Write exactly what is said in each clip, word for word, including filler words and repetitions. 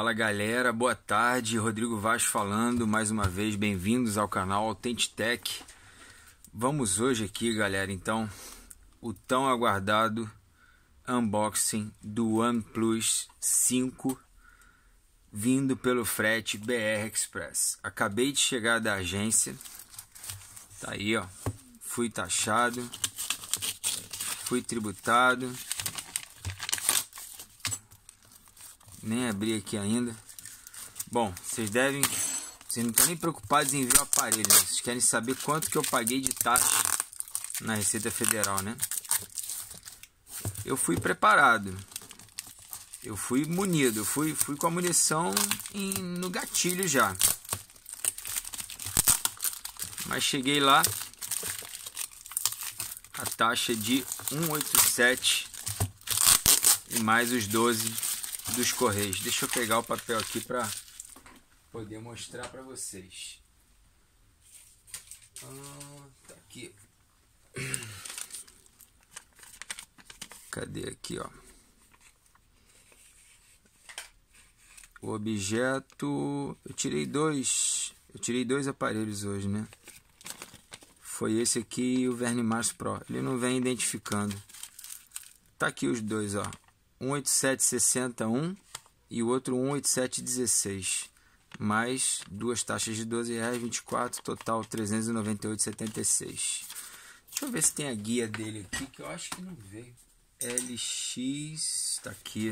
Fala galera, boa tarde, Rodrigo Vaz falando mais uma vez, bem-vindos ao canal Authentic. Vamos hoje aqui galera, então, o tão aguardado unboxing do OnePlus cinco vindo pelo frete B R Express. Acabei de chegar da agência, tá aí ó, fui taxado, fui tributado. Nem abri aqui ainda. Bom, vocês devem... Vocês não estão nem preocupados em ver o aparelho, né? Vocês querem saber quanto que eu paguei de taxa na Receita Federal, né? Eu fui preparado. Eu fui munido. Eu fui, fui com a munição em, no gatilho já. Mas cheguei lá. A taxa de cento e oitenta e sete e mais os doze dos Correios. Deixa eu pegar o papel aqui para poder mostrar para vocês. Ah, tá aqui. Cadê aqui, ó? O objeto, eu tirei dois, eu tirei dois aparelhos hoje, né? Foi esse aqui e o Vernimax Pro. Ele não vem identificando. Tá aqui os dois, ó. cento e oitenta e sete sessenta e um e o outro cento e oitenta e sete dezesseis, mais duas taxas de doze reais e vinte e quatro, total trezentos e noventa e oito reais e setenta e seis. Deixa eu ver se tem a guia dele aqui, que eu acho que não veio. L X, tá aqui,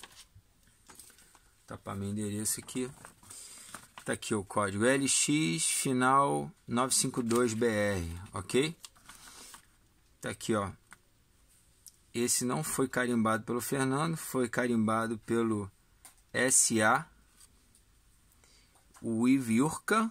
tapar meu endereço aqui, tá aqui o código L X final novecentos e cinquenta e dois B R, ok? Tá aqui, ó. Esse não foi carimbado pelo Fernando, foi carimbado pelo S A Wiviurka.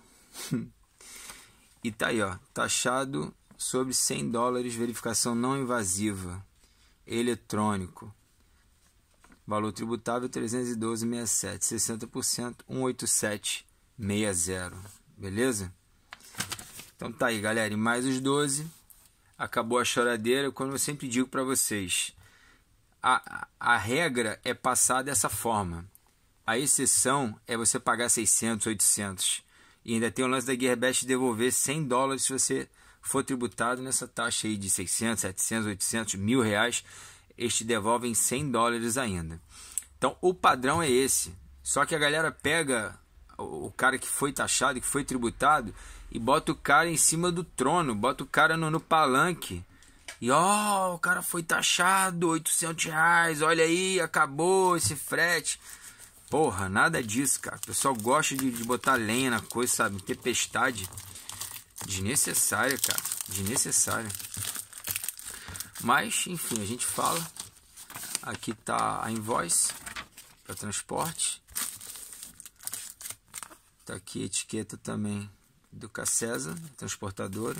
E tá aí, ó, taxado sobre cem dólares, verificação não invasiva, eletrônico. Valor tributável trezentos e doze reais e sessenta e sete, sessenta por cento, cento e oitenta e sete reais e sessenta. Beleza? Então tá aí, galera, e mais os doze. Acabou a choradeira. Quando eu sempre digo para vocês, a, a regra é passar dessa forma. A exceção é você pagar seiscentos, oitocentos. E ainda tem o lance da Gearbest devolver cem dólares se você for tributado nessa taxa aí de seiscentos, setecentos, oitocentos, mil reais. Eles te devolvem cem dólares ainda. Então o padrão é esse. Só que a galera pega o cara que foi taxado, que foi tributado, e bota o cara em cima do trono, bota o cara no, no palanque. E ó, oh, o cara foi taxado, oitocentos reais, olha aí, acabou esse frete. Porra, nada disso, cara. O pessoal gosta de, de botar lenha na coisa, sabe? Tempestade desnecessária, cara. Desnecessária. Mas, enfim, a gente fala. Aqui tá a invoice para transporte. Tá aqui a etiqueta também do Cacesa, transportadora.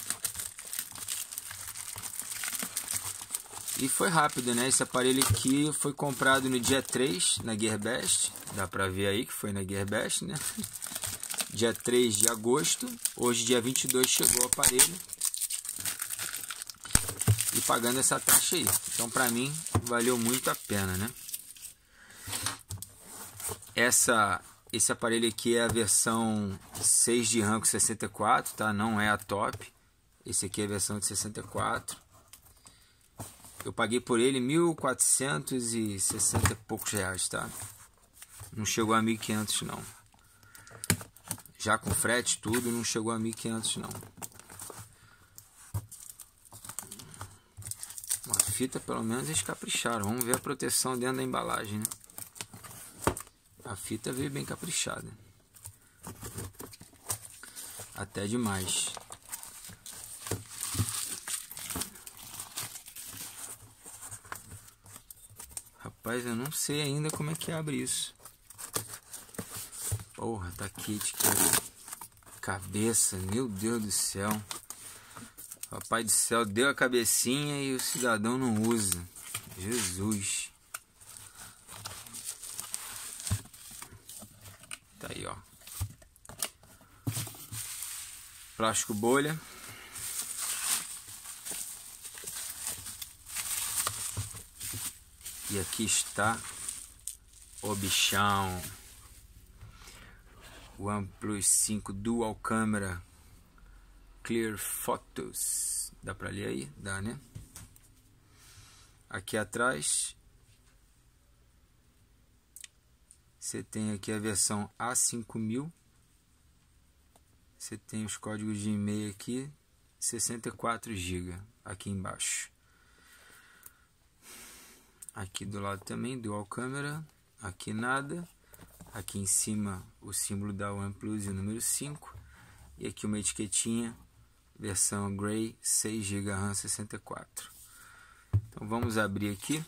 E foi rápido, né? Esse aparelho aqui foi comprado no dia três na Gearbest. Dá pra ver aí que foi na Gearbest, né? Dia três de agosto. Hoje, dia vinte e dois, chegou o aparelho. E pagando essa taxa aí. Então, pra mim, valeu muito a pena, né? Essa... Esse aparelho aqui é a versão seis de RAM com sessenta e quatro, tá? Não é a top. Esse aqui é a versão de sessenta e quatro. Eu paguei por ele mil quatrocentos e sessenta e poucos reais, tá? Não chegou a mil e quinhentos não. Já com frete tudo, não chegou a mil e quinhentos não. Uma fita pelo menos eles capricharam. Vamos ver a proteção dentro da embalagem, né? A fita veio bem caprichada. Até demais. Rapaz, eu não sei ainda como é que abre isso. Porra, tá aqui, etiqueta. Cabeça, meu Deus do céu. Papai do céu deu a cabecinha e o cidadão não usa. Jesus. Tá aí, ó. Plástico bolha. E aqui está o bichão. OnePlus cinco Dual Camera Clear Photos. Dá pra ler aí? Dá, né? Aqui atrás você tem aqui a versão A cinco mil. Você tem os códigos de e-mail aqui, sessenta e quatro gigas aqui embaixo. Aqui do lado também, Dual Camera. Aqui nada. Aqui em cima o símbolo da OnePlus e o número cinco. E aqui uma etiquetinha, versão Grey, seis gigas RAM, sessenta e quatro. Então vamos abrir aqui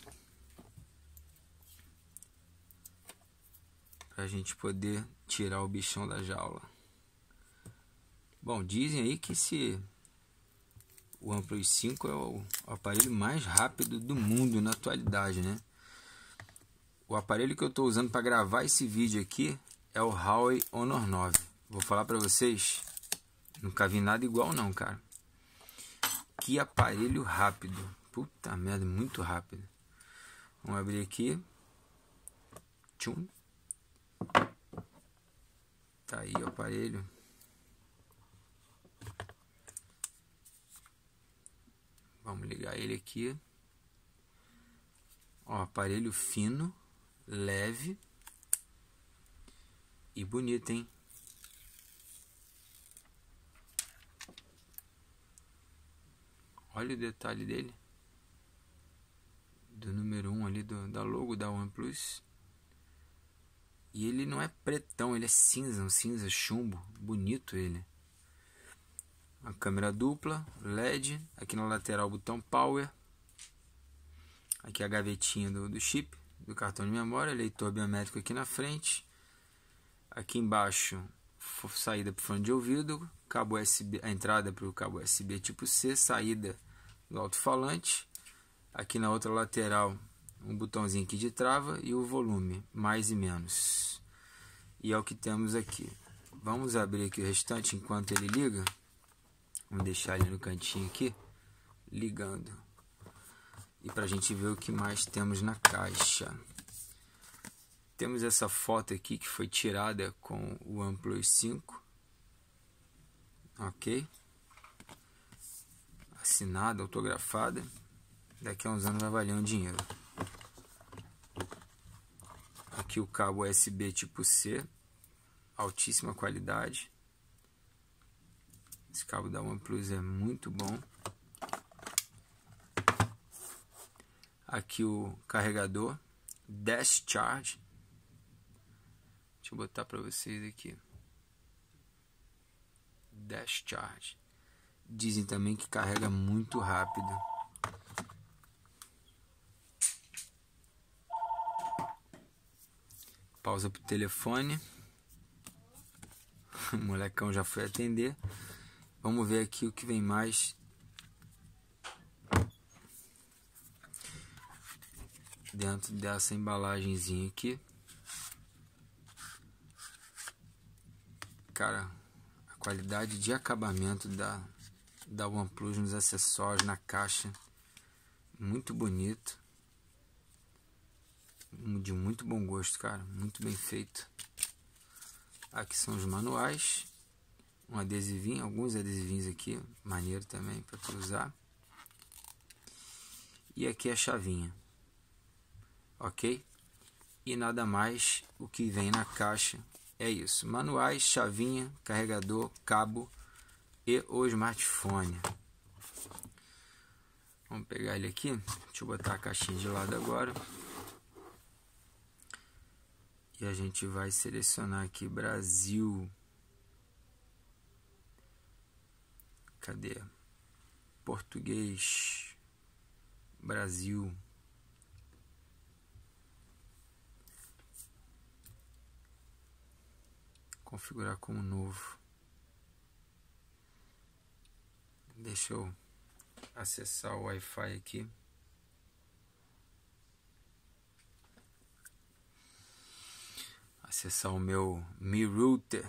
para a gente poder tirar o bichão da jaula. Bom, dizem aí que esse o OnePlus cinco é o aparelho mais rápido do mundo na atualidade, né? O aparelho que eu estou usando para gravar esse vídeo aqui é o Huawei Honor nove. Vou falar para vocês, nunca vi nada igual não, cara. Que aparelho rápido. Puta merda, muito rápido. Vamos abrir aqui. Tchum. Tá aí o aparelho. Vamos ligar ele aqui. Ó, aparelho fino, leve e bonito, hein? Olha o detalhe dele. Do número um ali, do, da logo da OnePlus. E ele não é pretão, ele é cinza, um cinza chumbo. Bonito ele. A câmera dupla, L E D. Aqui na lateral o botão Power. Aqui a gavetinha do, do chip, do cartão de memória. Leitor biométrico aqui na frente. Aqui embaixo, saída para o fone de ouvido. Cabo U S B, a entrada para o cabo U S B tipo C. Saída do alto-falante. Aqui na outra lateral, um botãozinho aqui de trava e o volume, mais e menos. E é o que temos aqui. Vamos abrir aqui o restante enquanto ele liga. Vamos deixar ele no cantinho aqui, ligando. E para a gente ver o que mais temos na caixa. Temos essa foto aqui que foi tirada com o OnePlus cinco. Ok. Assinada, autografada. Daqui a uns anos vai valer um dinheiro. Aqui o cabo U S B tipo C, altíssima qualidade. Esse cabo da OnePlus é muito bom. Aqui o carregador Dash Charge. Deixa eu botar para vocês aqui. Dash Charge. Dizem também que carrega muito rápido. Pausa pro telefone. O molecão já foi atender. Vamos ver aqui o que vem mais. Dentro dessa embalagenzinha aqui. Cara, a qualidade de acabamento da, da OnePlus nos acessórios, na caixa. Muito bonito. De muito bom gosto, cara. Muito bem feito. Aqui são os manuais. Um adesivinho, alguns adesivinhos aqui. Maneiro também para tu usar. E aqui a chavinha. Ok? E nada mais. O que vem na caixa é isso. Manuais, chavinha, carregador, cabo e o smartphone. Vamos pegar ele aqui. Deixa eu botar a caixinha de lado agora. E a gente vai selecionar aqui Brasil. Cadê? Português. Brasil. Configurar como novo. Deixa eu acessar o Wi-Fi aqui. Acessar o meu Mi Router.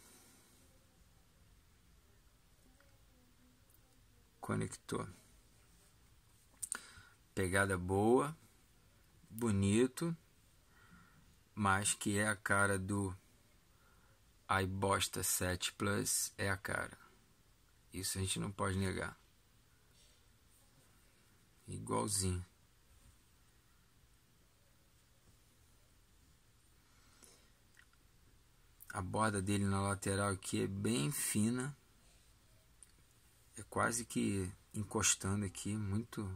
Conectou. Pegada boa, bonito, mas que é a cara do a iBosta sete Plus é a cara. Isso a gente não pode negar. Igualzinho. A borda dele na lateral aqui é bem fina. É quase que encostando aqui, muito.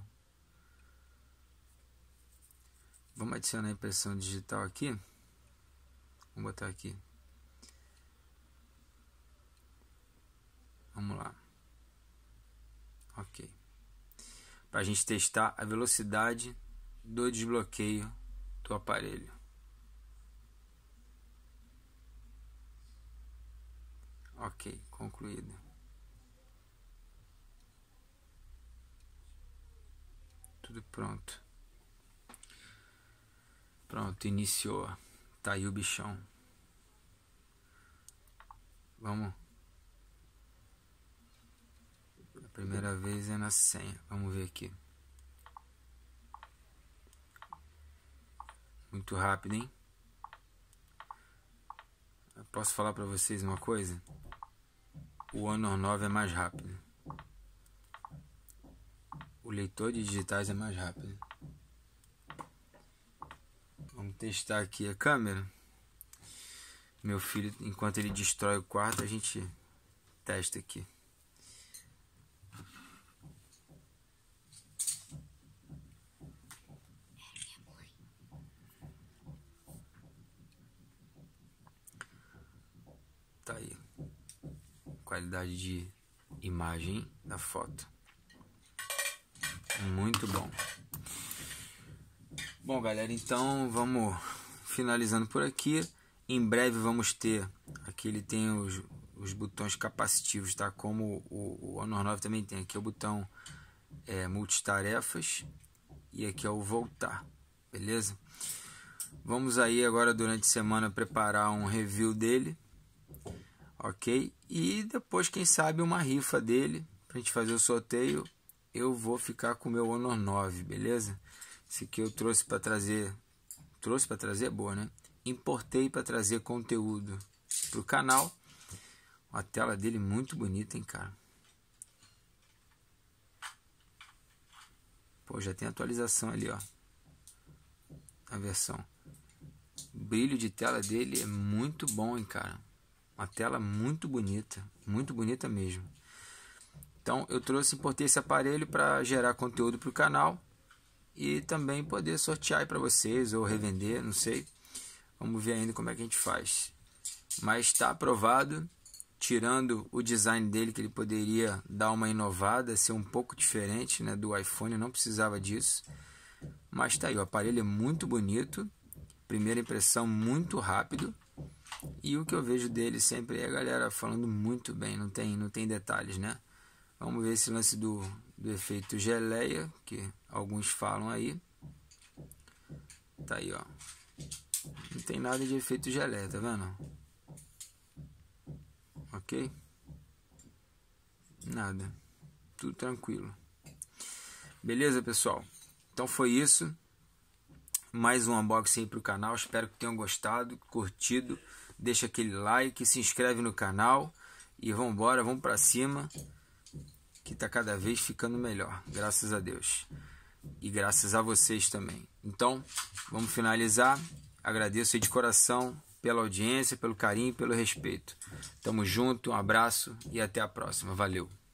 Vamos adicionar a impressão digital aqui. Vamos botar aqui. Vamos lá. Ok. Para a gente testar a velocidade do desbloqueio do aparelho. Ok, concluído. Tudo pronto. Pronto, iniciou. Tá aí o bichão. Vamos. A primeira vez é na senha. Vamos ver aqui. Muito rápido, hein? Eu posso falar para vocês uma coisa? O Honor nove é mais rápido. O leitor de digitais é mais rápido. Vamos testar aqui a câmera. Meu filho, enquanto ele destrói o quarto, a gente testa aqui. Tá aí. Qualidade de imagem da foto. Muito bom. Bom, galera, então vamos finalizando por aqui. Em breve vamos ter, aqui ele tem os, os botões capacitivos, tá? Como o, o Honor nove também tem. Aqui é o botão é, multitarefas e aqui é o voltar, beleza? Vamos aí agora durante a semana preparar um review dele, ok? E depois, quem sabe, uma rifa dele, pra gente fazer o sorteio. Eu vou ficar com o meu Honor nove, beleza? Esse aqui eu trouxe para trazer, trouxe para trazer, boa, né? Importei para trazer conteúdo pro canal. A tela dele muito bonita, hein, cara? Pô, já tem atualização ali, ó. A versão. O brilho de tela dele é muito bom, hein, cara? Uma tela muito bonita, muito bonita mesmo. Então eu trouxe, importei esse aparelho para gerar conteúdo para o canal e também poder sortear para vocês ou revender, não sei. Vamos ver ainda como é que a gente faz. Mas está aprovado, tirando o design dele, que ele poderia dar uma inovada, ser um pouco diferente, né, do iPhone, não precisava disso. Mas tá aí, o aparelho é muito bonito, primeira impressão muito rápido. E o que eu vejo dele sempre é a galera falando muito bem, não tem, não tem detalhes, né? Vamos ver esse lance do, do efeito geleia, que alguns falam aí. Tá aí, ó. Não tem nada de efeito geleia, tá vendo? Ok? Nada. Tudo tranquilo. Beleza, pessoal? Então foi isso. Mais um unboxing aí pro canal. Espero que tenham gostado, curtido. Deixa aquele like, se inscreve no canal. E vamos embora, vamos pra cima. Que tá cada vez ficando melhor, graças a Deus. E graças a vocês também. Então, vamos finalizar. Agradeço aí de coração pela audiência, pelo carinho e pelo respeito. Tamo junto, um abraço e até a próxima. Valeu!